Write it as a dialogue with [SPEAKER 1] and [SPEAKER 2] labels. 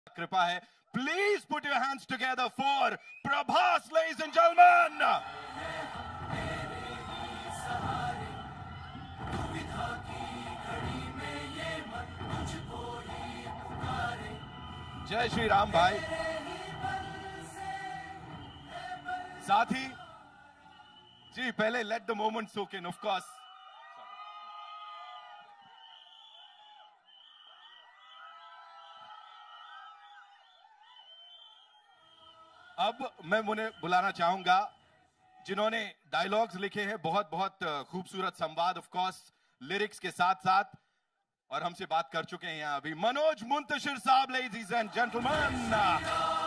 [SPEAKER 1] कृपा है. Please put your hands together for Prabhas, ladies and gentlemen. जय श्री राम भाई. साथी जी, पहले let the moment soak in, of course. अब मैं उन्हें बुलाना चाहूंगा जिन्होंने डायलॉग्स लिखे हैं, बहुत बहुत खूबसूरत संवाद, ऑफ कोर्स लिरिक्स के साथ साथ, और हमसे बात कर चुके हैं यहाँ अभी. मनोज मुंतशिर साहब, लेडीज एंड जेंटलमैन.